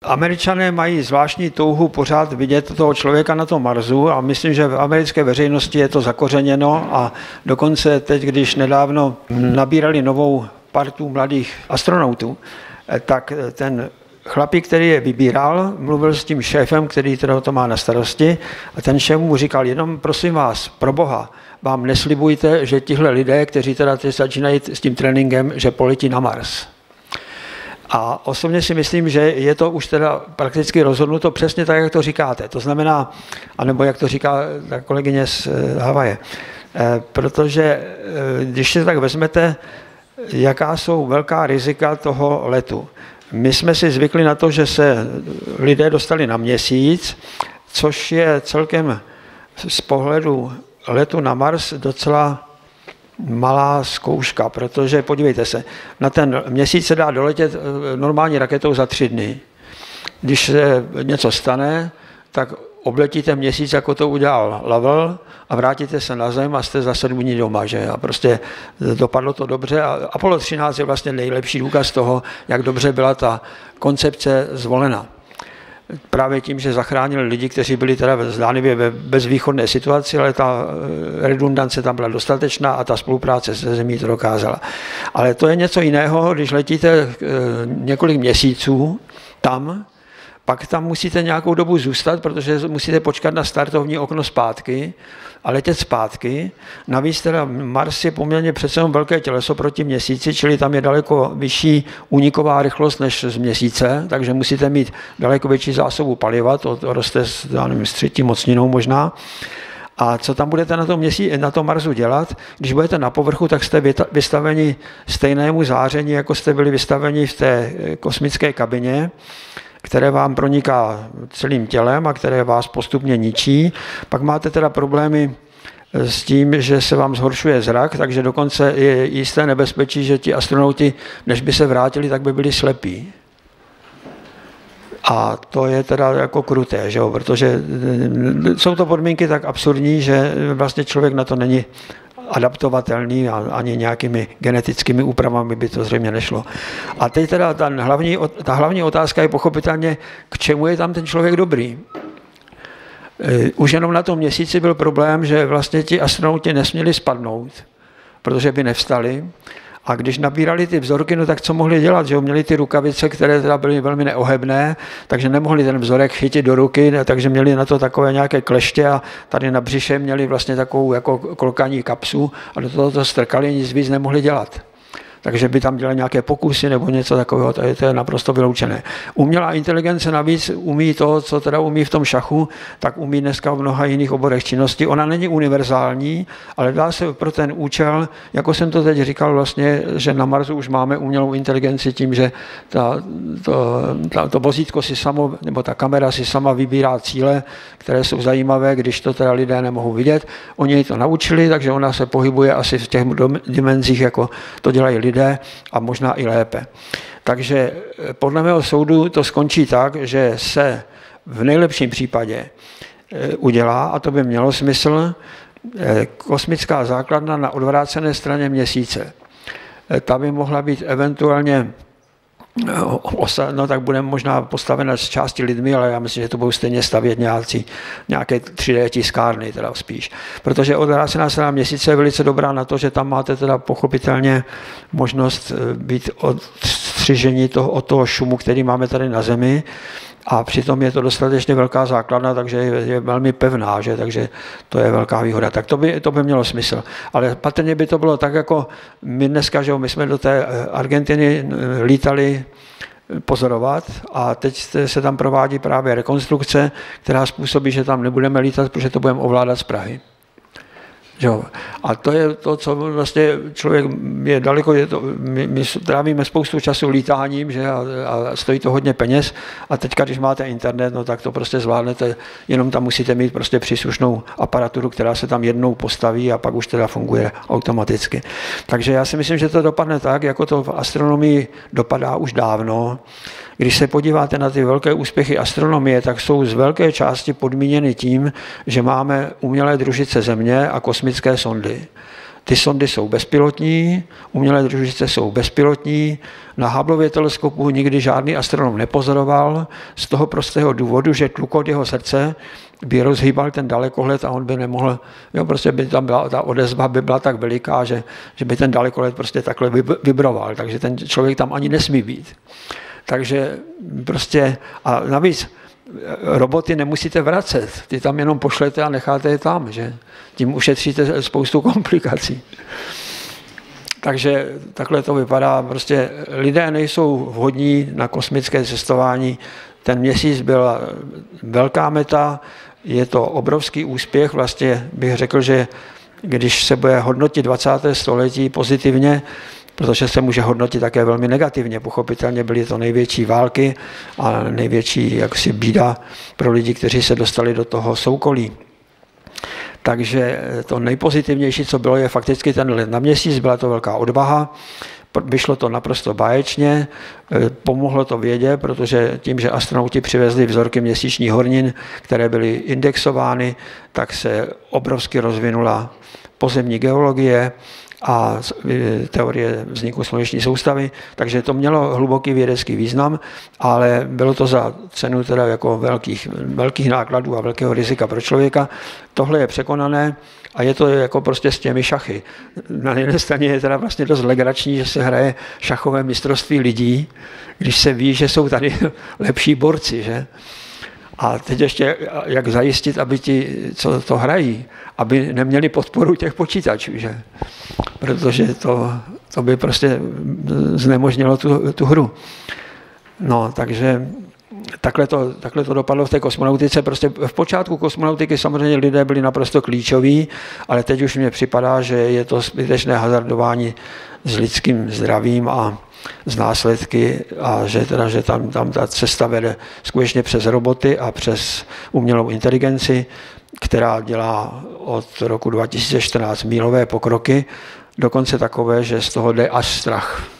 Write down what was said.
Američané mají zvláštní touhu pořád vidět toho člověka na tom Marsu a myslím, že v americké veřejnosti je to zakořeněno a dokonce teď, když nedávno nabírali novou partu mladých astronautů, tak ten chlapík, který je vybíral, mluvil s tím šéfem, který teda to má na starosti a ten šéf mu říkal, jenom prosím vás, pro Boha, vám neslibujte, že tihle lidé, kteří teda začínají s tím tréninkem, že poletí na Mars. A osobně si myslím, že je to už teda prakticky rozhodnuto přesně tak, jak to říkáte. To znamená, anebo jak to říká ta kolegyně z Havaje. Protože když si tak vezmete, jaká jsou velká rizika toho letu. My jsme si zvykli na to, že se lidé dostali na Měsíc, což je celkem z pohledu letu na Mars docela malá zkouška, protože podívejte se, na ten Měsíc se dá doletět normální raketou za 3 dny. Když se něco stane, tak obletíte Měsíc, jako to udělal Lovell a vrátíte se na Zem a jste za 7 dní doma, že? A prostě dopadlo to dobře a Apollo 13 je vlastně nejlepší důkaz toho, jak dobře byla ta koncepce zvolena. Právě tím, že zachránili lidi, kteří byli teda zdánlivě ve bezvýchodné situaci, ale ta redundance tam byla dostatečná a ta spolupráce se Zemí to dokázala. Ale to je něco jiného, když letíte několik měsíců tam, pak tam musíte nějakou dobu zůstat, protože musíte počkat na startovní okno zpátky a letět zpátky. Navíc teda Mars je poměrně přece jenom velké těleso proti Měsíci, čili tam je daleko vyšší úniková rychlost než z Měsíce, takže musíte mít daleko větší zásobu paliva, to roste s 3. mocninou možná. A co tam budete na tom Marsu dělat? Když budete na povrchu, tak jste vystaveni stejnému záření, jako jste byli vystaveni v té kosmické kabině, které vám proniká celým tělem a které vás postupně ničí. Pak máte teda problémy s tím, že se vám zhoršuje zrak, takže dokonce je jisté nebezpečí, že ti astronauti, než by se vrátili, tak by byli slepí. A to je teda jako kruté, že jo? Protože jsou to podmínky tak absurdní, že vlastně člověk na to není adaptovatelný a ani nějakými genetickými úpravami by to zřejmě nešlo. A teď teda ta hlavní otázka je pochopitelně, k čemu je tam ten člověk dobrý. Už jenom na tom Měsíci byl problém, že vlastně ti astronauti nesměli spadnout, protože by nevstali. A když nabírali ty vzorky, no tak co mohli dělat? Že měli ty rukavice, které teda byly velmi neohebné, takže nemohli ten vzorek chytit do ruky, takže měli na to takové nějaké kleště a tady na břiše měli vlastně takovou jako kolkaní kapsu a do toho to strkali, nic víc nemohli dělat. Takže by tam dělali nějaké pokusy nebo něco takového, to je naprosto vyloučené. Umělá inteligence navíc umí to, co teda umí v tom šachu, tak umí dneska v mnoha jiných oborech činnosti. Ona není univerzální, ale dá se pro ten účel, jako jsem to teď říkal vlastně, že na Marsu už máme umělou inteligenci tím, že to vozítko si samo, nebo ta kamera si sama vybírá cíle, které jsou zajímavé, když to teda lidé nemohou vidět. Oni to naučili, takže ona se pohybuje asi v těch dimenzích, jako to dělají lidé, a možná i lépe. Takže podle mého soudu to skončí tak, že se v nejlepším případě udělá, a to by mělo smysl, kosmická základna na odvrácené straně Měsíce. Ta by mohla být eventuálně, no tak bude možná postavena z části lidmi, ale já myslím, že to budou stejně stavět nějaké 3D tiskárny teda spíš. Protože odvrácená strana Měsíce je velice dobrá na to, že tam máte teda pochopitelně možnost být odstřižení od toho šumu, který máme tady na Zemi. A přitom je to dostatečně velká základna, takže je velmi pevná, že? Takže to je velká výhoda. Tak to by mělo smysl. Ale patrně by to bylo tak, jako my dneska, že my jsme do té Argentiny lítali pozorovat a teď se tam provádí právě rekonstrukce, která způsobí, že tam nebudeme lítat, protože to budeme ovládat z Prahy. Jo. A to je to, co vlastně člověk je daleko, my trávíme spoustu času lítáním, že, a stojí to hodně peněz a teďka, když máte internet, no tak to prostě zvládnete, jenom tam musíte mít prostě příslušnou aparaturu, která se tam jednou postaví a pak už teda funguje automaticky. Takže já si myslím, že to dopadne tak, jako to v astronomii dopadá už dávno. Když se podíváte na ty velké úspěchy astronomie, tak jsou z velké části podmíněny tím, že máme umělé družice Země a kosmické sondy. ty sondy jsou bezpilotní, umělé družice jsou bezpilotní, na Hubbleově teleskopu nikdy žádný astronom nepozoroval z toho prostého důvodu, že tlukot jeho srdce by rozhýbal ten dalekohled a on by nemohl, jo, prostě by tam byla, ta odezva by byla tak veliká, že by ten dalekohled prostě takhle vibroval, takže ten člověk tam ani nesmí být. Takže prostě, a navíc roboty nemusíte vracet, ty tam jenom pošlete a necháte je tam, že? Tím ušetříte spoustu komplikací. Takže takhle to vypadá, prostě lidé nejsou vhodní na kosmické cestování. Ten Měsíc byla velká meta, je to obrovský úspěch, vlastně bych řekl, že když se bude hodnotit 20. století pozitivně, protože se může hodnotit také velmi negativně. Pochopitelně byly to největší války a největší jaksi bída pro lidi, kteří se dostali do toho soukolí. Takže to nejpozitivnější, co bylo, je fakticky ten let na Měsíc, byla to velká odvaha, vyšlo to naprosto báječně, pomohlo to vědě, protože tím, že astronauti přivezli vzorky měsíčních hornin, které byly indexovány, tak se obrovsky rozvinula pozemní geologie a teorie vzniku sluneční soustavy, takže to mělo hluboký vědecký význam, ale bylo to za cenu teda jako velkých nákladů a velkého rizika pro člověka. Tohle je překonané a je to jako prostě s těmi šachy. Na jedné straně je teda vlastně dost legrační, že se hraje šachové mistrovství lidí, když se ví, že jsou tady lepší borci, že? A teď ještě, jak zajistit, aby ti, co to hrají, aby neměli podporu těch počítačů, že? Protože to by prostě znemožnilo tu hru. No, takže takhle to dopadlo v té kosmonautice. Prostě v počátku kosmonautiky samozřejmě lidé byli naprosto klíčoví, ale teď už mně připadá, že je to zbytečné hazardování s lidským zdravím a z následky a že tam ta cesta vede skutečně přes roboty a přes umělou inteligenci, která dělá od roku 2014 mílové pokroky, dokonce takové, že z toho jde až strach.